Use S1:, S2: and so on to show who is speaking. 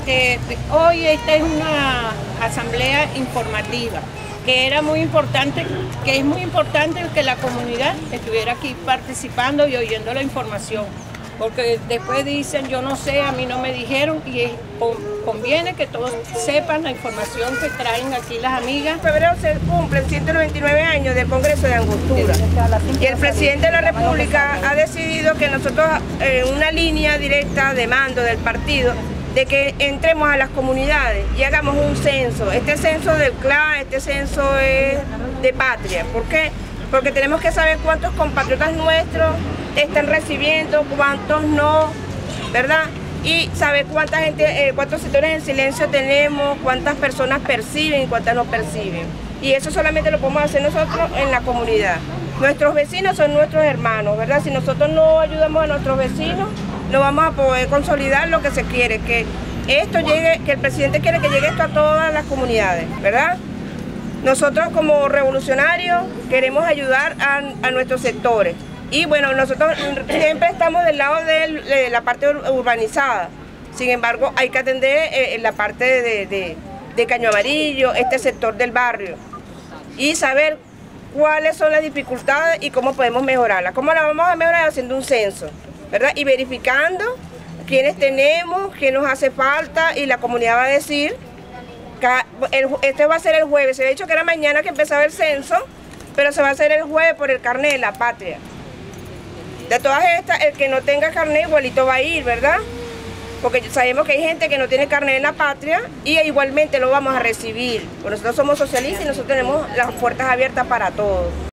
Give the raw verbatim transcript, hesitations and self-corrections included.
S1: este, hoy esta es una asamblea informativa, que era muy importante, que es muy importante que la comunidad estuviera aquí participando y oyendo la información, porque después dicen, yo no sé, a mí no me dijeron, y es, conviene que todos sepan la información que traen aquí las amigas.
S2: En febrero se cumplen ciento noventa y nueve años del Congreso de Angostura, y el presidente de la República ha decidido que nosotros, en una línea directa de mando del partido, de que entremos a las comunidades y hagamos un censo. Este censo del clan, este censo es de patria. ¿Por qué? Porque tenemos que saber cuántos compatriotas nuestros están recibiendo, cuántos no, ¿verdad? Y saber cuánta gente, eh, cuántos sectores en silencio tenemos, cuántas personas perciben y cuántas no perciben. Y eso solamente lo podemos hacer nosotros en la comunidad. Nuestros vecinos son nuestros hermanos, ¿verdad? Si nosotros no ayudamos a nuestros vecinos, no vamos a poder consolidar lo que se quiere, que esto llegue, que el presidente quiere que llegue esto a todas las comunidades, ¿verdad? Nosotros como revolucionarios queremos ayudar a, a nuestros sectores. Y bueno, nosotros siempre estamos del lado de, de la parte urbanizada. Sin embargo, hay que atender eh, la parte de, de, de Caño Amarillo, este sector del barrio, y saber cuáles son las dificultades y cómo podemos mejorarlas. ¿Cómo las vamos a mejorar? Haciendo un censo, ¿verdad? Y verificando quiénes tenemos, qué nos hace falta, y la comunidad va a decir, que el, este va a ser el jueves. Se había dicho que era mañana que empezaba el censo, pero se va a hacer el jueves por el carnet de la patria. De todas estas, el que no tenga carnet igualito va a ir, ¿verdad? Porque sabemos que hay gente que no tiene carnet en la patria y igualmente lo vamos a recibir. Porque nosotros somos socialistas y nosotros tenemos las puertas abiertas para todos.